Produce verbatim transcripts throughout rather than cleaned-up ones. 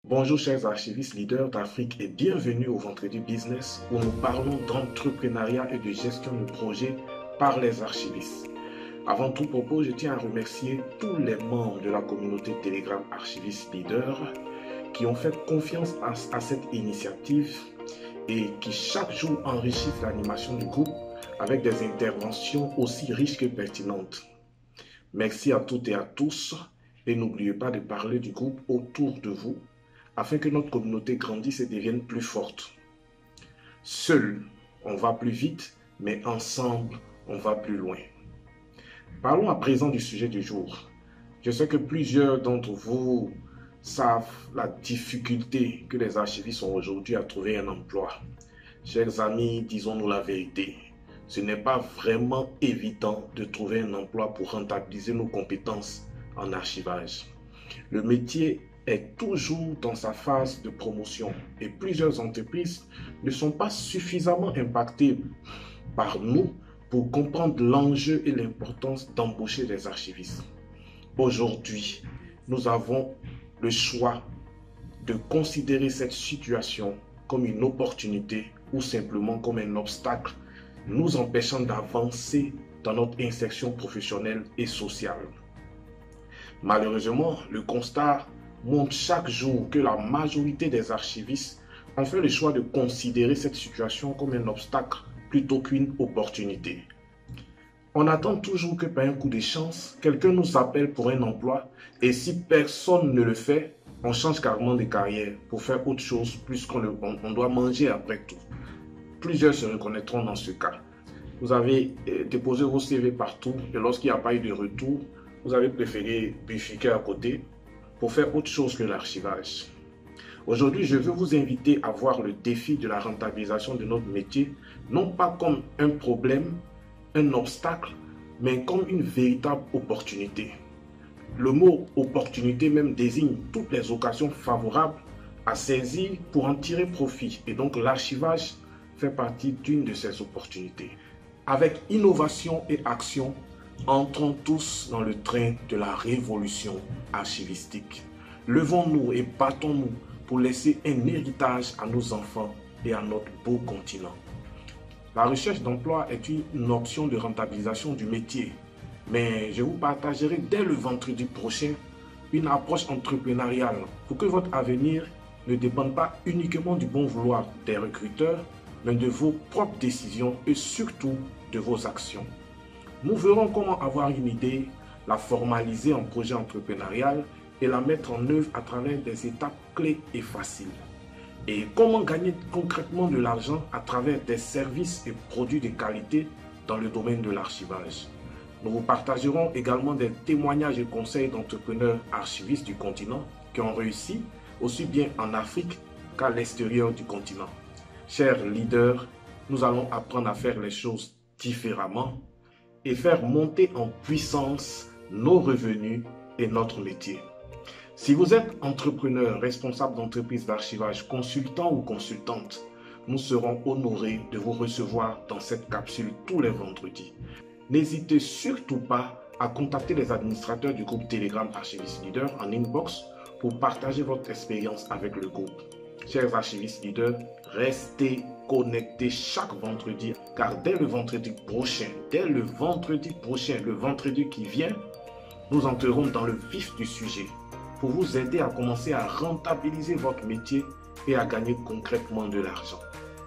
Bonjour chers archivistes leaders d'Afrique et bienvenue au Vendredi Business où nous parlons d'entrepreneuriat et de gestion de projets par les archivistes. Avant tout propos, je tiens à remercier tous les membres de la communauté Telegram Archivistes Leaders qui ont fait confiance à, à cette initiative et qui chaque jour enrichissent l'animation du groupe avec des interventions aussi riches que pertinentes. Merci à toutes et à tous et n'oubliez pas de parler du groupe autour de vous afin que notre communauté grandisse et devienne plus forte. Seul, on va plus vite, mais ensemble, on va plus loin. Parlons à présent du sujet du jour. Je sais que plusieurs d'entre vous savent la difficulté que les archivistes ont aujourd'hui à trouver un emploi. Chers amis, disons-nous la vérité. Ce n'est pas vraiment évident de trouver un emploi pour rentabiliser nos compétences en archivage. Le métier est toujours dans sa phase de promotion et plusieurs entreprises ne sont pas suffisamment impactées par nous pour comprendre l'enjeu et l'importance d'embaucher des archivistes. Aujourd'hui, nous avons le choix de considérer cette situation comme une opportunité ou simplement comme un obstacle nous empêchant d'avancer dans notre insertion professionnelle et sociale. Malheureusement, le constat montre chaque jour que la majorité des archivistes ont fait le choix de considérer cette situation comme un obstacle plutôt qu'une opportunité. On attend toujours que par un coup de chance, quelqu'un nous appelle pour un emploi et si personne ne le fait, on change carrément de carrière pour faire autre chose puisqu'on on, on doit manger après tout. Plusieurs se reconnaîtront dans ce cas. Vous avez euh, déposé vos C V partout et lorsqu'il n'y a pas eu de retour, vous avez préféré bifurquer à côté pour faire autre chose que l'archivage. Aujourd'hui, je veux vous inviter à voir le défi de la rentabilisation de notre métier, non pas comme un problème, un obstacle, mais comme une véritable opportunité. Le mot opportunité même désigne toutes les occasions favorables à saisir pour en tirer profit. Et donc l'archivage fait partie d'une de ces opportunités. Avec innovation et action, entrons tous dans le train de la révolution archivistique. Levons-nous et battons-nous pour laisser un héritage à nos enfants et à notre beau continent. La recherche d'emploi est une option de rentabilisation du métier, mais je vous partagerai dès le vendredi prochain une approche entrepreneuriale pour que votre avenir ne dépende pas uniquement du bon vouloir des recruteurs, mais de vos propres décisions et surtout de vos actions. Nous verrons comment avoir une idée, la formaliser en projet entrepreneurial et la mettre en œuvre à travers des étapes clés et faciles. Et comment gagner concrètement de l'argent à travers des services et produits de qualité dans le domaine de l'archivage. Nous vous partagerons également des témoignages et conseils d'entrepreneurs archivistes du continent qui ont réussi aussi bien en Afrique qu'à l'extérieur du continent. Chers leaders, nous allons apprendre à faire les choses différemment et faire monter en puissance nos revenus et notre métier. Si vous êtes entrepreneur, responsable d'entreprise d'archivage, consultant ou consultante, nous serons honorés de vous recevoir dans cette capsule tous les vendredis. N'hésitez surtout pas à contacter les administrateurs du groupe Telegram Archivistes Leaders en inbox pour partager votre expérience avec le groupe. Chers archivistes leaders, restez connectés chaque vendredi car dès le vendredi prochain, dès le vendredi prochain, le vendredi qui vient, nous entrerons dans le vif du sujet pour vous aider à commencer à rentabiliser votre métier et à gagner concrètement de l'argent.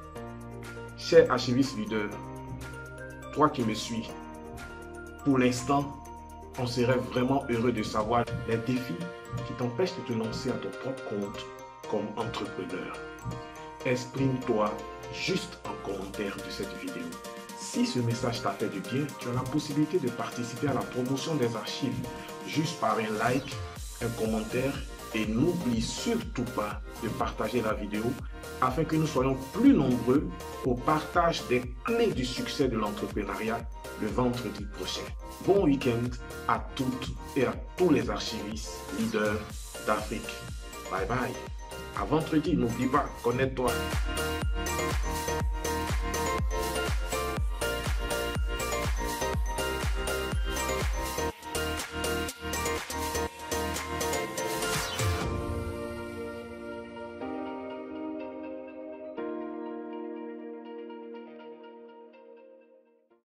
Cher archiviste leader, toi qui me suis, pour l'instant, on serait vraiment heureux de savoir les défis qui t'empêchent de te lancer à ton propre compte comme entrepreneur. Exprime-toi juste en commentaire de cette vidéo. Si ce message t'a fait du bien, tu as la possibilité de participer à la promotion des archives juste par un like, un commentaire et n'oublie surtout pas de partager la vidéo afin que nous soyons plus nombreux au partage des clés du succès de l'entrepreneuriat le vendredi prochain. Bon week-end à toutes et à tous les archivistes leaders d'Afrique. Bye bye. À vendredi, n'oublie pas, connecte-toi.